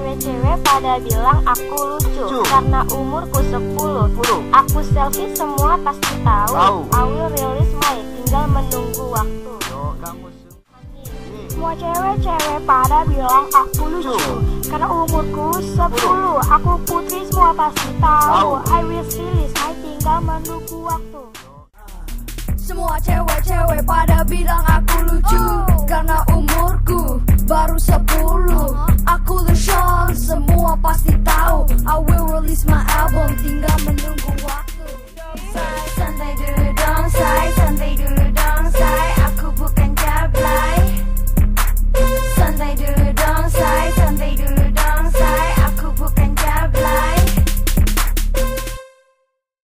cewek-cewek pada bilang aku lucu karena umurku 10. Aku selfie semua pasti tahu. I will release my, tinggal menunggu waktu. Semua cewek-cewek pada bilang aku lucu karena umurku 10. Aku putri semua pasti tahu. I will release my, tinggal menunggu waktu. Semua cewek-cewek pada bilang aku lucu karena umurku baru 10. Aku the show